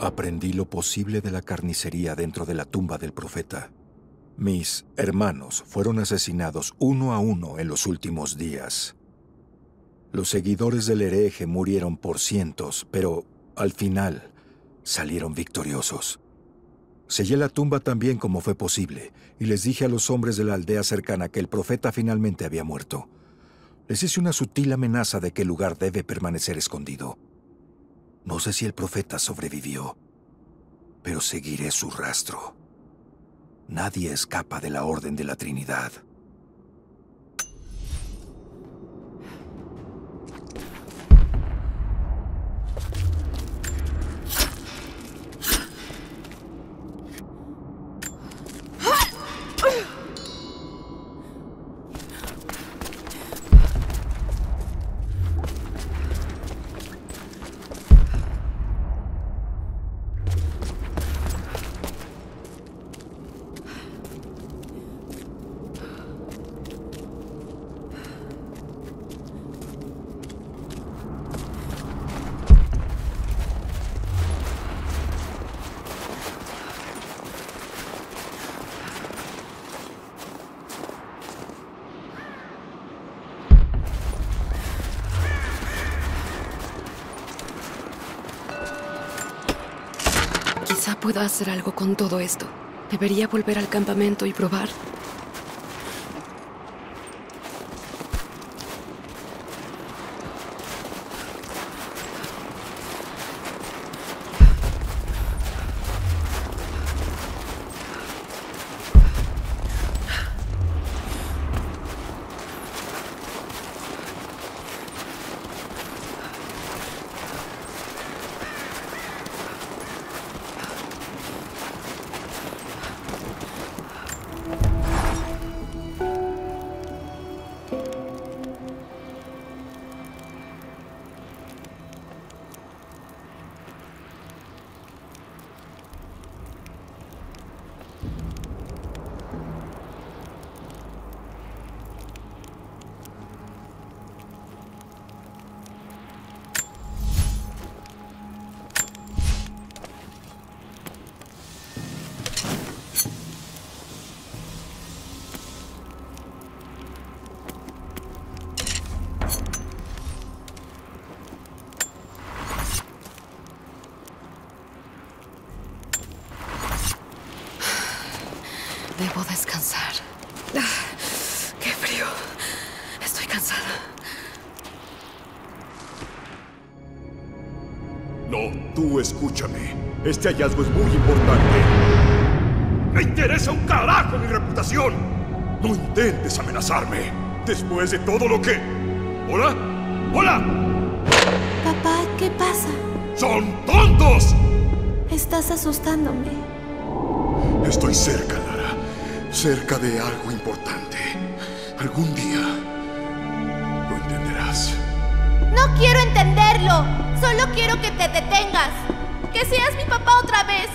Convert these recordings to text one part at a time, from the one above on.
Aprendí lo posible de la carnicería dentro de la tumba del profeta. Mis hermanos fueron asesinados uno a uno en los últimos días. Los seguidores del hereje murieron por cientos, pero al final salieron victoriosos. Sellé la tumba tan bien como fue posible y les dije a los hombres de la aldea cercana que el profeta finalmente había muerto. Les hice una sutil amenaza de que el lugar debe permanecer escondido. No sé si el profeta sobrevivió, pero seguiré su rastro. Nadie escapa de la Orden de la Trinidad. Quizá pueda hacer algo con todo esto. Debería volver al campamento y probar. Debo descansar. ¡Qué frío! Estoy cansada. No, tú escúchame. Este hallazgo es muy importante. ¡Me interesa un carajo mi reputación! No intentes amenazarme. Después de todo lo que... ¿Hola? ¡Hola! Papá, ¿qué pasa? ¡Son tontos! Estás asustándome. Estoy cerca, Lara. Cerca de algo importante. Algún día lo entenderás. No quiero entenderlo. Solo quiero que te detengas. Que seas mi papá otra vez.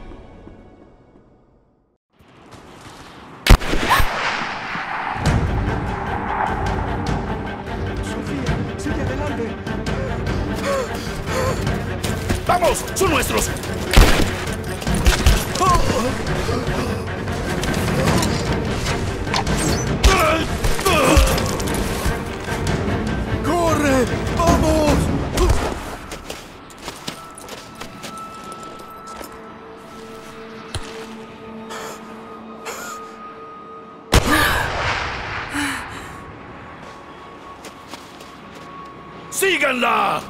Sofía, sigue adelante. ¡Vamos! ¡Son nuestros! ¡Corre! ¡Vamos! ¡Síganla!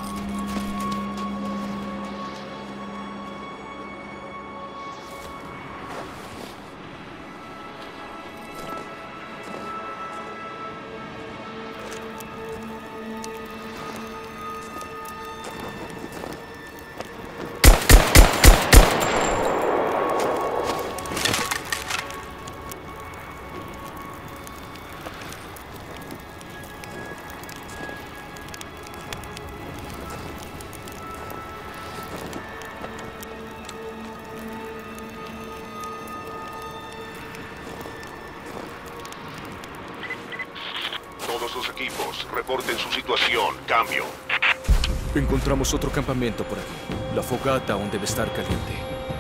Todos los equipos, reporten su situación. Cambio. Encontramos otro campamento por aquí. La fogata aún debe estar caliente.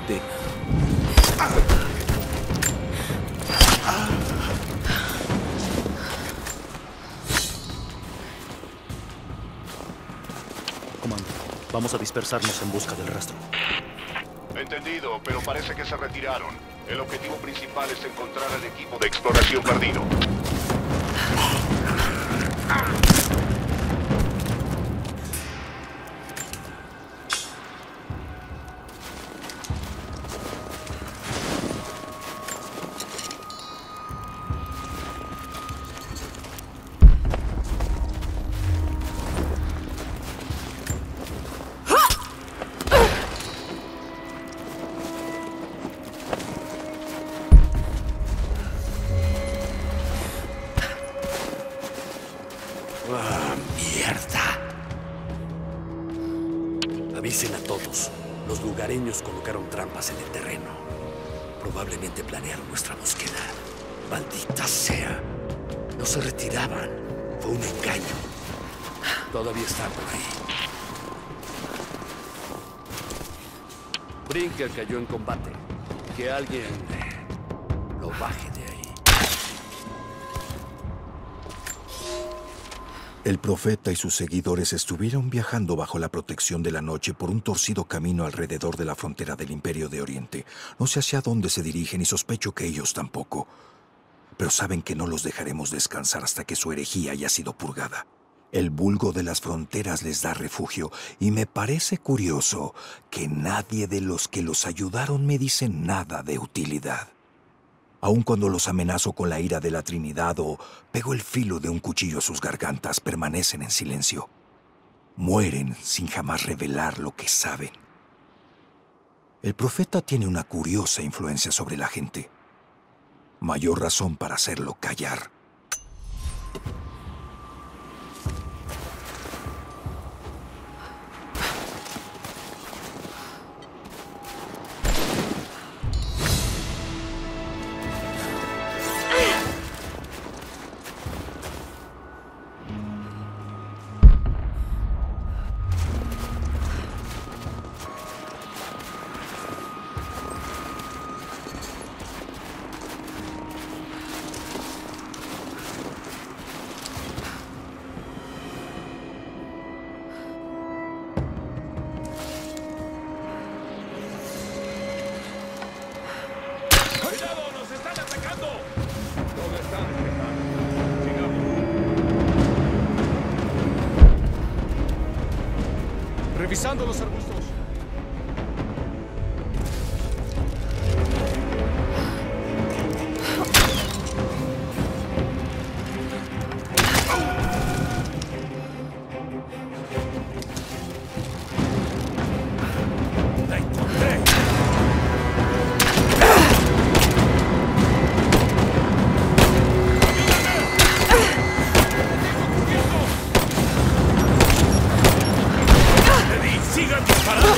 Comando, vamos a dispersarnos en busca del rastro. Entendido, pero parece que se retiraron. El objetivo principal es encontrar al equipo de exploración perdido. Avisen a todos. Los lugareños colocaron trampas en el terreno. Probablemente planearon nuestra búsqueda. Maldita sea. No se retiraban. Fue un engaño. Todavía están por ahí. Brinker cayó en combate. Que alguien lo baje de ahí. El profeta y sus seguidores estuvieron viajando bajo la protección de la noche por un torcido camino alrededor de la frontera del Imperio de Oriente. No sé hacia dónde se dirigen y sospecho que ellos tampoco. Pero saben que no los dejaremos descansar hasta que su herejía haya sido purgada. El vulgo de las fronteras les da refugio y me parece curioso que nadie de los que los ayudaron me dice nada de utilidad. Aun cuando los amenazo con la ira de la Trinidad o pego el filo de un cuchillo a sus gargantas, permanecen en silencio. Mueren sin jamás revelar lo que saben. El profeta tiene una curiosa influencia sobre la gente. Mayor razón para hacerlo callar. Revisando los arbustos. ¡La encontré! ¡Sigan disparando!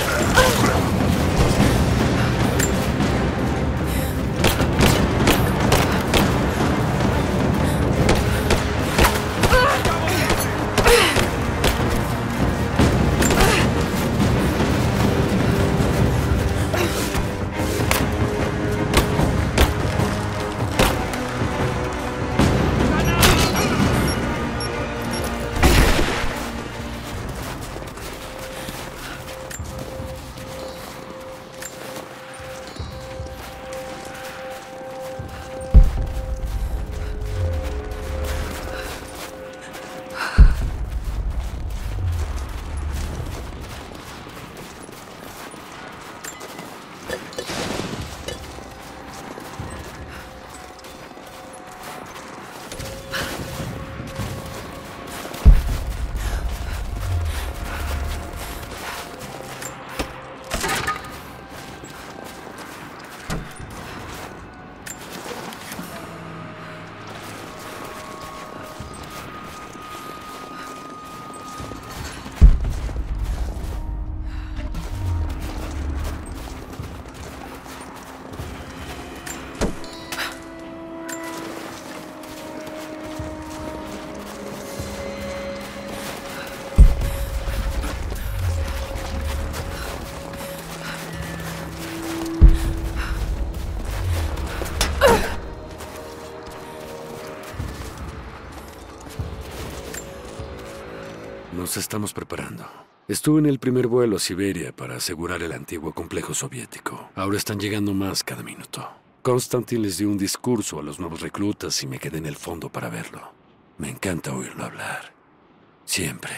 Nos estamos preparando. Estuve en el primer vuelo a Siberia para asegurar el antiguo complejo soviético. Ahora están llegando más cada minuto. Konstantin les dio un discurso a los nuevos reclutas y me quedé en el fondo para verlo. Me encanta oírlo hablar. Siempre.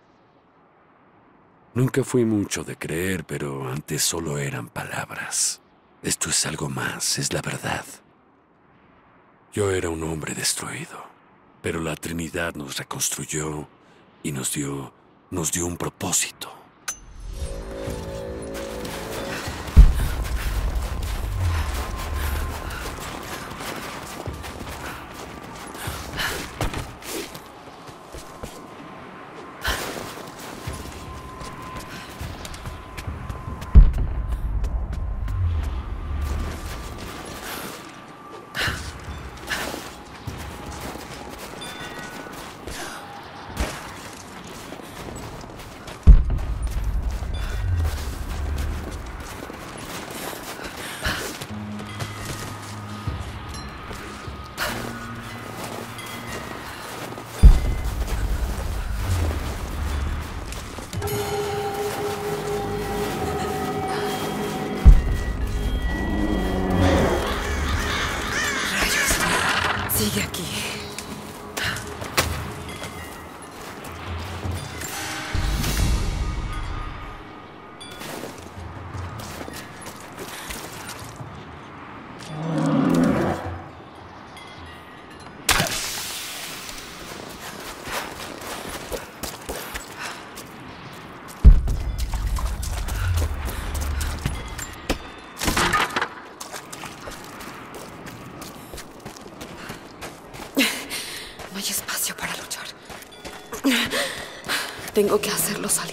Nunca fui mucho de creer, pero antes solo eran palabras. Esto es algo más, es la verdad. Yo era un hombre destruido, pero la Trinidad nos reconstruyó y nos dio un propósito. Sigue aquí. No hay espacio para luchar. Tengo que hacerlo salir.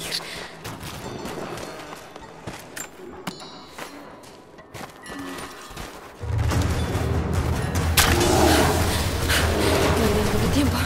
Perdiendo mi tiempo.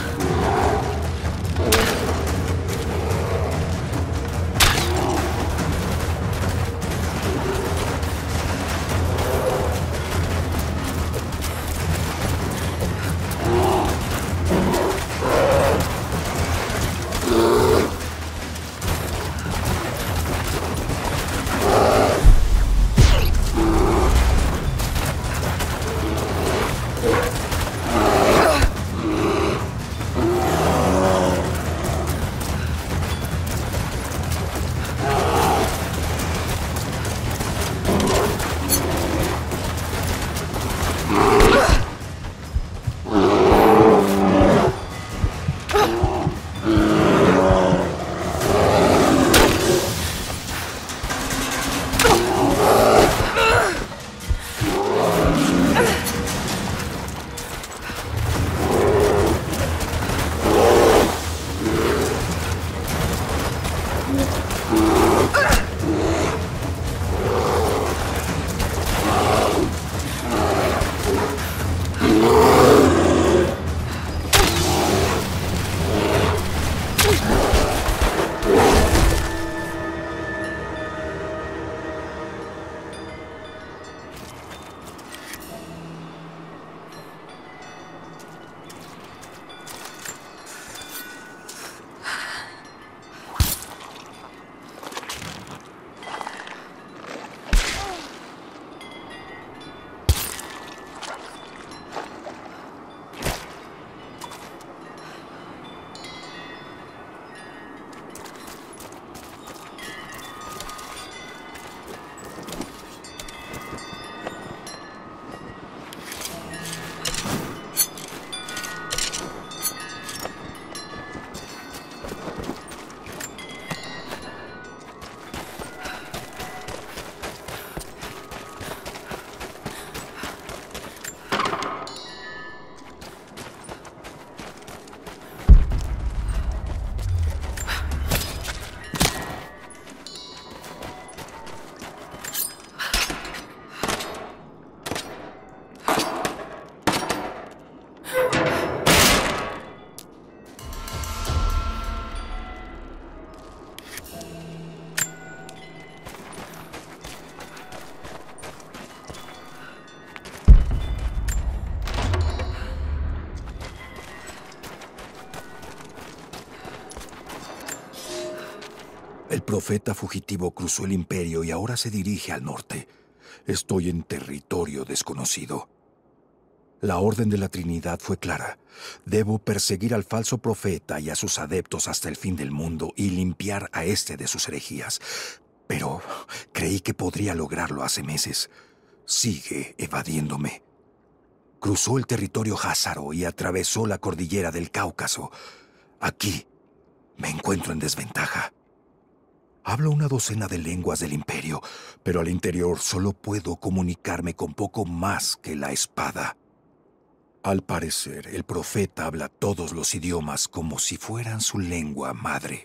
El profeta fugitivo cruzó el imperio y ahora se dirige al norte. Estoy en territorio desconocido. La orden de la Trinidad fue clara. Debo perseguir al falso profeta y a sus adeptos hasta el fin del mundo y limpiar a este de sus herejías. Pero creí que podría lograrlo hace meses. Sigue evadiéndome. Cruzó el territorio házaro y atravesó la cordillera del Cáucaso. Aquí me encuentro en desventaja. Hablo una docena de lenguas del imperio, pero al interior solo puedo comunicarme con poco más que la espada. Al parecer, el profeta habla todos los idiomas como si fueran su lengua madre.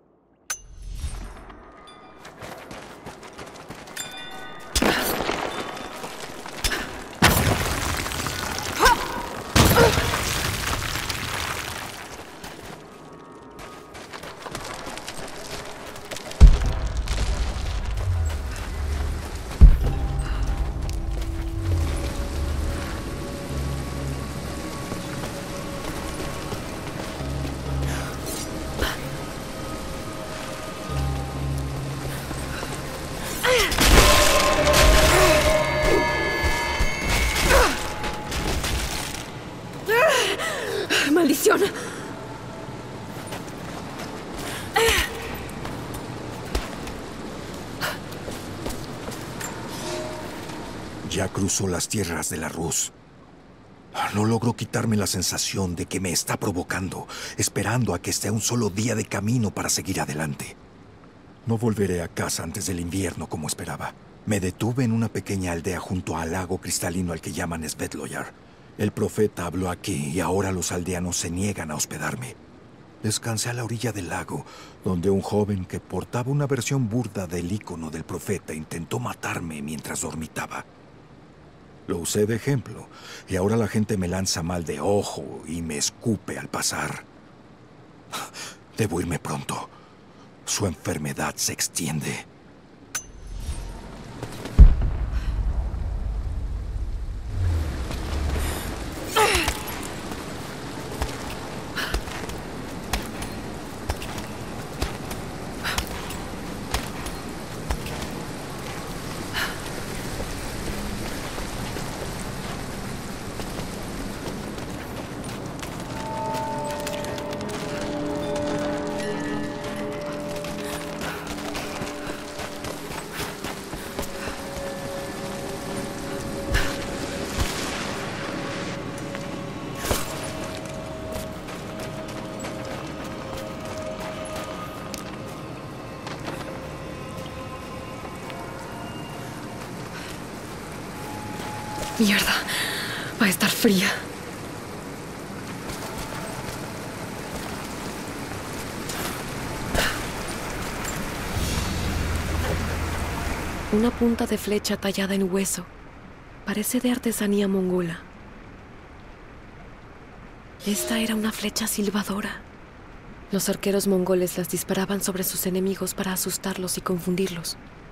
¡Maldición! Ya cruzó las tierras de la Rus. No logro quitarme la sensación de que me está provocando, esperando a que esté a un solo día de camino para seguir adelante. No volveré a casa antes del invierno como esperaba. Me detuve en una pequeña aldea junto al lago cristalino al que llaman Svetloyar. El profeta habló aquí y ahora los aldeanos se niegan a hospedarme. Descansé a la orilla del lago, donde un joven que portaba una versión burda del ícono del profeta intentó matarme mientras dormitaba. Lo usé de ejemplo, y ahora la gente me lanza mal de ojo y me escupe al pasar. Debo irme pronto. Su enfermedad se extiende. Mierda, va a estar fría. Una punta de flecha tallada en hueso. Parece de artesanía mongola. Esta era una flecha silbadora. Los arqueros mongoles las disparaban sobre sus enemigos para asustarlos y confundirlos.